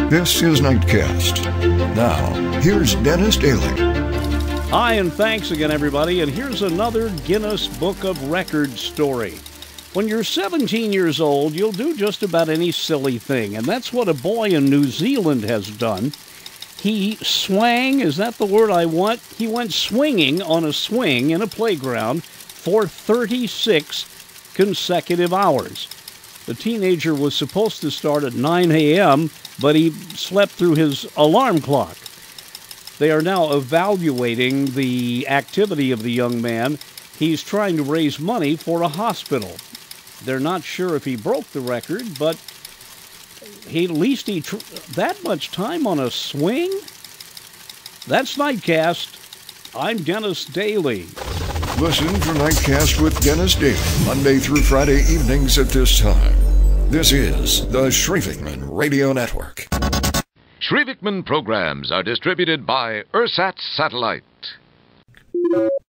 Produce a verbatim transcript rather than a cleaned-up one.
This is Nightcast. Now, here's Dennis Daly. Hi, and thanks again, everybody. And here's another Guinness Book of Records story. When you're seventeen years old, you'll do just about any silly thing, and that's what a boy in New Zealand has done. He swang, is that the word I want? He went swinging on a swing in a playground for thirty-six consecutive hours. The teenager was supposed to start at nine a.m., but he slept through his alarm clock. They are now evaluating the activity of the young man. He's trying to raise money for a hospital. They're not sure if he broke the record, but he, at least he tr- that much time on a swing? That's Nightcast. I'm Dennis Daly. Listen for Nightcast with Dennis Daly, Monday through Friday evenings at this time. This is the Shrievikman Radio Network. Shrievikman programs are distributed by Ersat Satellite.